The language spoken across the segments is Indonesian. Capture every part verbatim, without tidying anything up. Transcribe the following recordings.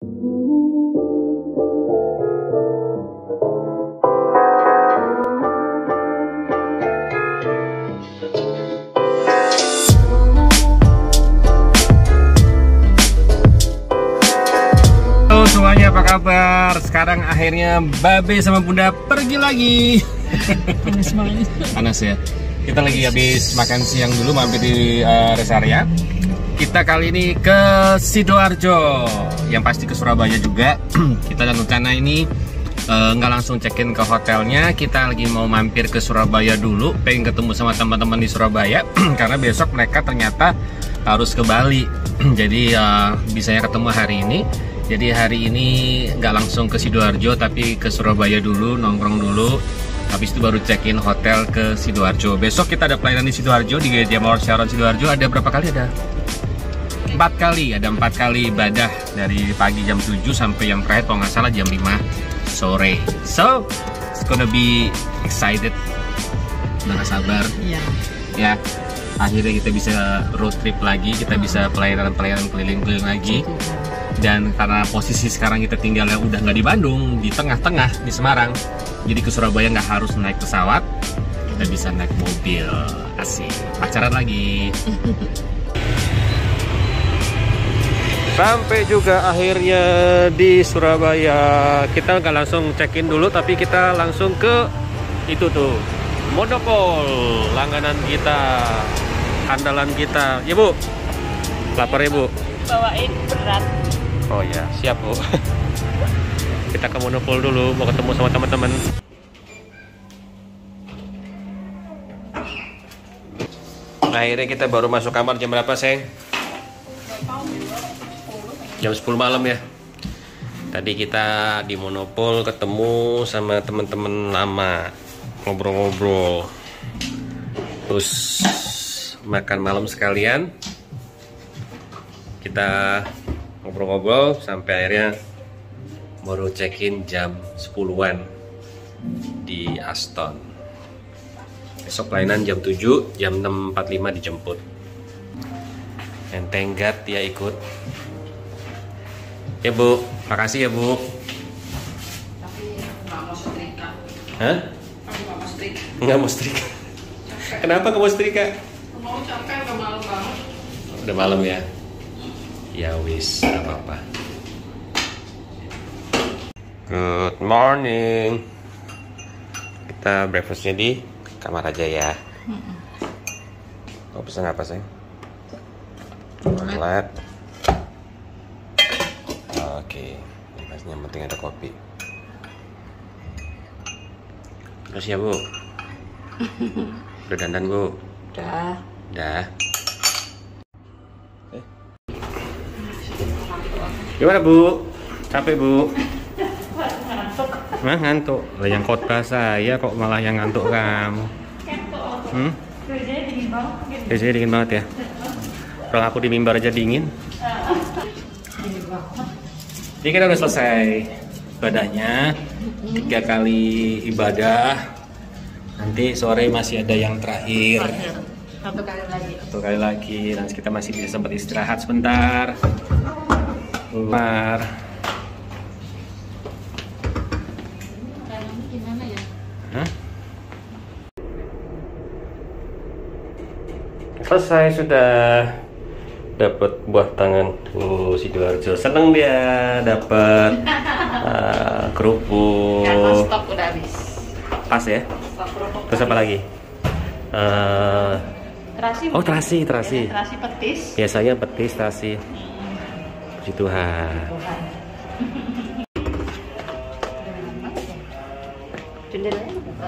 Halo semuanya, apa kabar? Sekarang akhirnya Babe sama Bunda pergi lagi. Panas banget. Panas ya. Kita lagi habis makan siang dulu, mampir di uh, rest area. Kita kali ini ke Sidoarjo, yang pasti ke Surabaya juga. Kita dan rencana ini nggak uh, langsung check-in ke hotelnya. Kita lagi mau mampir ke Surabaya dulu, pengen ketemu sama teman-teman di Surabaya. Karena besok mereka ternyata harus ke Bali. Jadi uh, bisanya ketemu hari ini. Jadi hari ini nggak langsung ke Sidoarjo, tapi ke Surabaya dulu, nongkrong dulu. Habis itu baru check-in hotel ke Sidoarjo. Besok kita ada pelayanan di Sidoarjo, di Gereja Mawar Sharon Sidoarjo. Ada berapa kali? Ada empat kali. Ada empat kali ibadah dari pagi jam tujuh sampai yang terakhir kalau nggak salah jam lima sore. So, it's gonna be excited. Udah gak sabar. Iya. Ya, akhirnya kita bisa road trip lagi. Kita bisa pelayanan-pelayanan keliling-keliling lagi. Dan karena posisi sekarang kita tinggalnya udah nggak di Bandung, di tengah-tengah di Semarang, jadi ke Surabaya nggak harus naik pesawat, kita bisa naik mobil. Asik, pacaran lagi. Sampai juga akhirnya di Surabaya. Kita nggak langsung check-in dulu, tapi kita langsung ke itu tuh, Monopol, langganan kita, andalan kita. Ya Bu, lapar ya Bu? Bawain berat. Oh ya, siap Bu. Kita ke Monopol dulu, mau ketemu sama teman-teman. Akhirnya kita baru masuk kamar jam berapa, Seng? Jam sepuluh malam ya. Tadi kita di Monopol ketemu sama teman-teman lama, ngobrol-ngobrol. Terus makan malam sekalian. Kita ngobrol-ngobrol sampai akhirnya baru check-in jam sepuluhan di Aston. Besok pelayanan jam tujuh, jam enam empat puluh lima dijemput. And thank God dia ikut. Ya Bu, makasih ya Bu. Tapi nggak mau setrika. Hah? Aku nggak mau setrika. Nggak mau setrika. Kenapa nggak mau setrika? Mau capek, udah malam banget. Udah malam ya. Ya wis, gak apa-apa. Good morning. Kita breakfastnya di kamar aja ya. Mau pesan apa sih? Omelet. Oke, yang penting ada kopi. Terus ya Bu. Udah dandan Bu? Udah. Udah. Gimana Bu? Capek Bu? Ngantuk. Mah ngantuk. Lah yang khotbah saya kok malah yang ngantuk kamu. Hmm? Kerjanya dingin banget. Kerjanya dingin banget ya? Kalau aku di mimbar aja dingin. Dingin banget. Jadi kita udah selesai ibadahnya. Tiga kali ibadah. Nanti sore masih ada yang terakhir. Satu kali lagi. Satu kali lagi. Nanti kita masih bisa sempat istirahat sebentar. Keluar. Caranya gimana ya? Hah? Selesai sudah. Dapat buah tangan. Oh, Sidoarjo seneng dia dapat uh, kerupuk. Karena stok udah habis. Pas ya? Stok kerupuk. Terus apa lagi? Uh, terasi. oh terasi, terasi. Ya, terasi petis. Biasanya petis, terasi. Puji Tuhan. Tuhan. Jendelanya buka.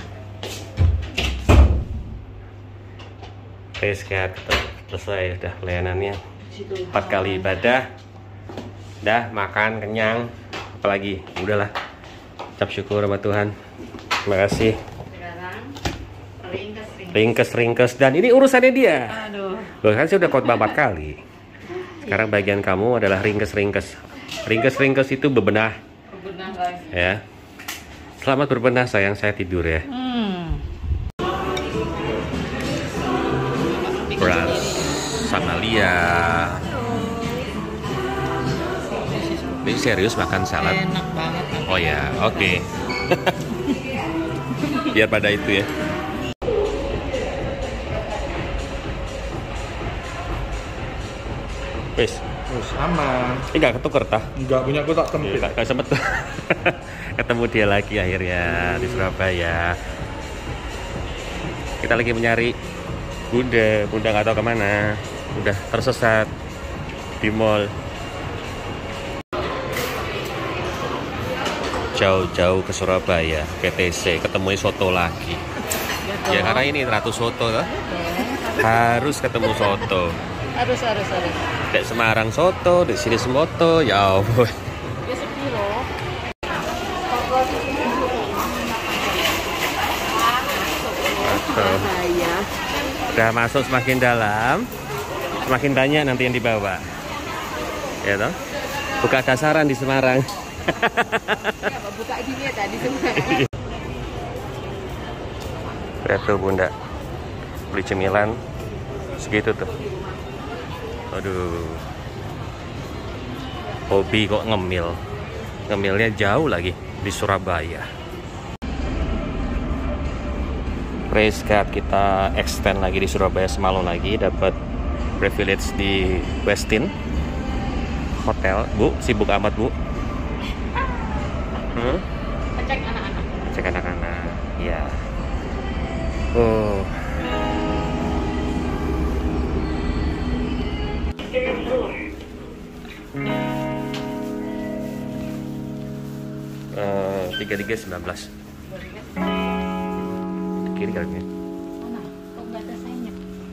Oke, sekian selesai udah pelayanannya. Empat kali ibadah. Dah makan kenyang. Apalagi? Udahlah. Ucap syukur sama Tuhan. Terima kasih. Sekarang ringkes ringkes. Ringkes-ringkes dan ini urusannya dia. Aduh. Loh kan saya udah khotbah empat kali. Sekarang bagian kamu adalah ringkes-ringkes. Ringkes-ringkes itu bebenah. Bebenah lagi. Ya. Selamat berbenah sayang, saya tidur ya. Hmm. Beras sama Lia. Ini serius makan salad? Enak banget. Oh ya, oke. Okay. Biar pada itu ya. Wes, Terus aman. ini nggak ketuker tah? Enggak punya aku tak tempel. Nggak nggak sempet. Ketemu dia lagi akhirnya di Surabaya. Kita lagi mencari Bunda. Bunda nggak tahu kemana. Udah tersesat di mall. Jauh-jauh ke Surabaya, P T C, ketemu soto lagi. Ya karena ini Ratu Soto toh. Harus ketemu soto. Harus, harus, harus. Di Semarang soto, di sini semoto, ya ampun. Ya sepi loh. Masuk. Saya. Udah masuk semakin dalam, semakin banyak nanti yang dibawa. Ya toh? Buka dasaran di Semarang. Ya, buka gini ya tadi sebenarnya. Lihat tuh Bunda, beli cemilan segitu tuh. Aduh, hobi kok ngemil, ngemilnya jauh lagi di Surabaya. Praise God, kita extend lagi di Surabaya semalam lagi, dapat privilege di Westin Hotel. Bu, sibuk amat Bu. Hmm? Cek anak-anak. Cek anak-anak, ya. Oh. Tiga tiga sembilan belas. Kiri kali ini. Mana? Kok nggak ada sign-nya?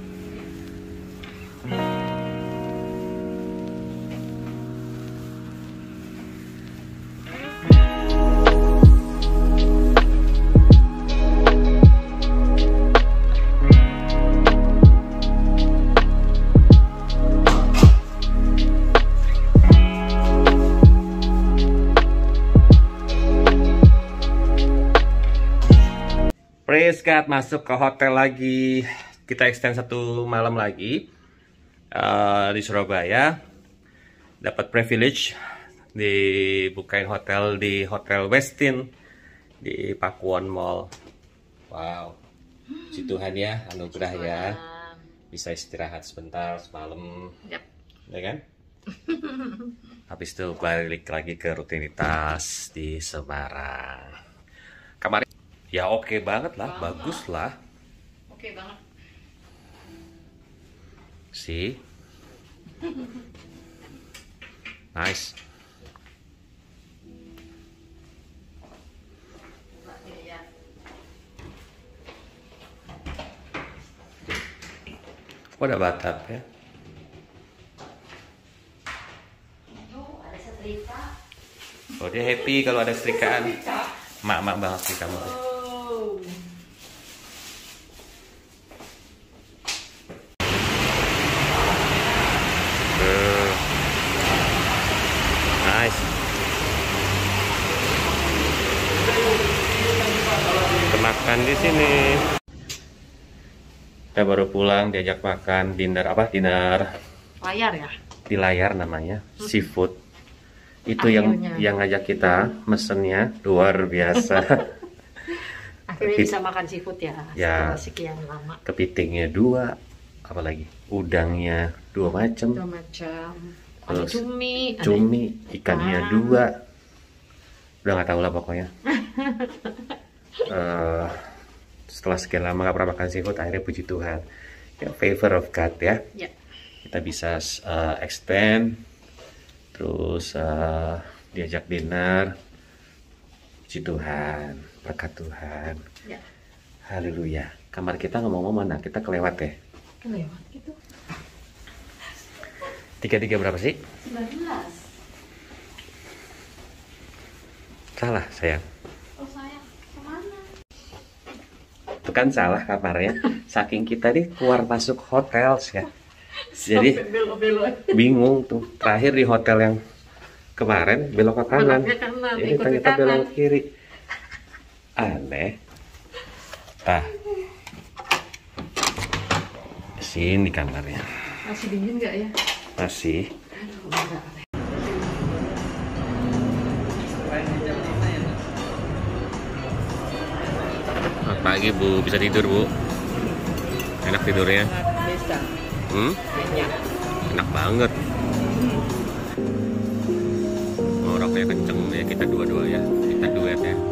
Praise God, masuk ke hotel lagi. Kita extend satu malam lagi uh, di Surabaya. Dapat privilege dibukain hotel di Hotel Westin di Pakuwon Mall. Wow, puji Tuhan ya, anugerah ya. Bisa istirahat sebentar semalam, Yap. ya kan? Habis itu balik lagi ke rutinitas di Semarang. Kemarin ya oke banget lah, Bang, bagus bang. lah. Oke banget. See? Nice. Oh, ada batap ya. Oh, ada setrika. Oh, dia happy kalau ada setrikaan. Mak-mak banget sih kamu. Oh. Uh, nice. Kita makan di sini. Kita baru pulang, diajak makan dinner apa? Dinner Layar ya? di layar namanya, seafood. Itu yang Akhirnya. yang ngajak kita mesennya luar biasa. Akhirnya Kepi- bisa makan seafood ya, Ya. setelah sekian lama. Kepitingnya dua, apalagi udangnya dua macam, Dua macam. Ada Terus cumi, ada cumi, ikannya ikan. dua. Udah nggak tahu lah pokoknya. Eh, setelah sekian lama nggak pernah makan seafood, akhirnya puji Tuhan, ya, favor of God ya. Ya. Kita bisa uh, extend, terus uh, diajak dinner. Puji Tuhan, berkat Tuhan. Ya. Haleluya. Kamar kita ngomong-ngomong mana? Kita kelewat ya. Kelewat gitu. Tiga-tiga berapa sih? sembilan belas. Salah sayang. Oh sayang, kemana? Itu kan salah kamarnya. Saking kita nih keluar masuk hotel ya. Jadi Sampai belok-belok. bingung tuh. Terakhir di hotel yang kemarin belok ke kanan. Belok ke kanan, Ini ikut ke ternyata kanan. belok ke kiri. Aneh. Ah. Sini kamarnya. Masih dingin nggak ya? Masih. Aduh, enggak. pagi Bu, bisa tidur Bu. Enak tidurnya. Bisa. Hmm? Banyak. Enak banget. Oh, rokoknya kenceng ya, kita dua-dua ya. Kita duet ya.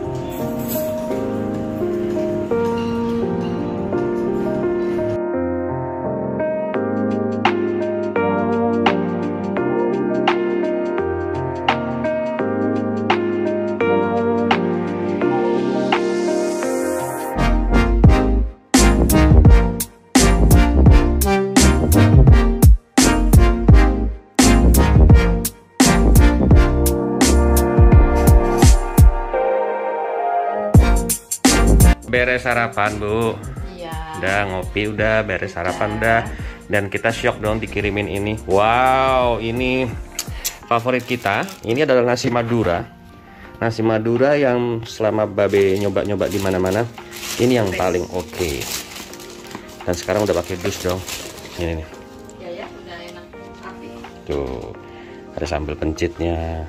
Beres sarapan Bu. Iya. Udah ngopi, udah beres sarapan udah. Dan kita syok dong dikirimin ini. Wow, ini favorit kita. Ini adalah nasi Madura. Nasi Madura yang selama Babe nyoba-nyoba di mana-mana, ini yang paling oke. Okay. Dan sekarang udah pakai dus dong. Ini nih. Ya ya, udah enak. Api. Tuh, ada sambal pencitnya.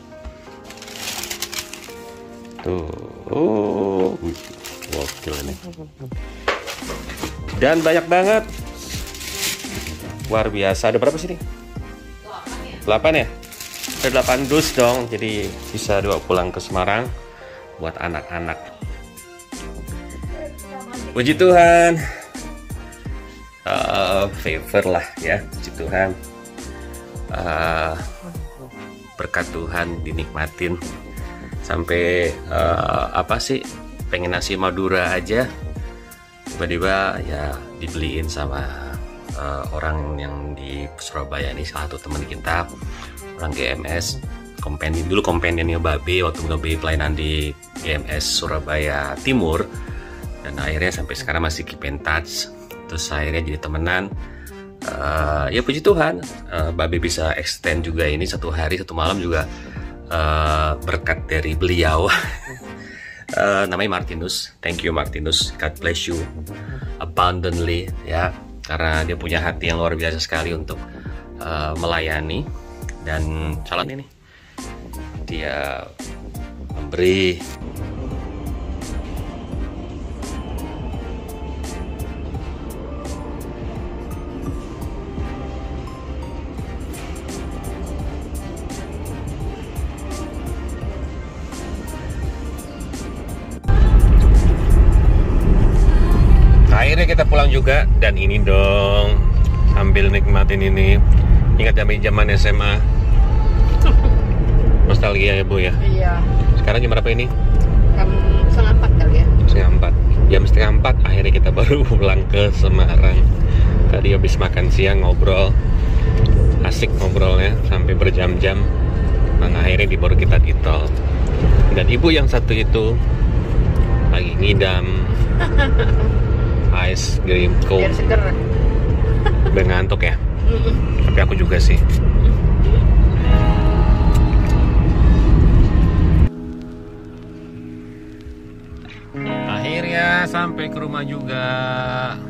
Tuh, oh, gokil ini. Dan banyak banget. Luar biasa. Ada berapa sih nih? delapan ya? Ada delapan dus dong. Jadi bisa dibawa pulang ke Semarang buat anak-anak. Puji Tuhan. Uh, favor lah ya, puji Tuhan. Uh, berkat Tuhan dinikmatin. Sampai uh, apa sih, pengen nasi Madura aja tiba-tiba ya dibeliin sama uh, orang yang di Surabaya ini, salah satu teman kita, orang G M S, kompenden dulu kompendennya Babe waktu Babe pelayanan di G M S Surabaya Timur, dan akhirnya sampai sekarang masih keep in touch. Terus akhirnya jadi temenan. Uh, ya puji Tuhan, uh, Babe bisa extend juga ini satu hari satu malam juga. Uh, berkat dari beliau. uh, namanya Martinus. Thank you Martinus, God bless you abundantly ya, karena dia punya hati yang luar biasa sekali untuk uh, melayani. Dan calon ini dia memberi akhirnya kita pulang juga. Dan ini dong, sambil nikmatin ini, ingat zaman zaman S M A. Nostalgia ya Bu ya. Iya. Sekarang jam berapa ini? Jam setengah empat kali ya. Setengah empat. Jam setengah empat akhirnya kita baru pulang ke Semarang. Tadi habis makan siang ngobrol, asik ngobrolnya sampai berjam-jam. Nah akhirnya di baru kita di tol. Dan ibu yang satu itu lagi ngidam ice cream cone. Biar seger. Udah ngantuk ya. Tapi aku juga sih. Akhirnya sampai ke rumah juga.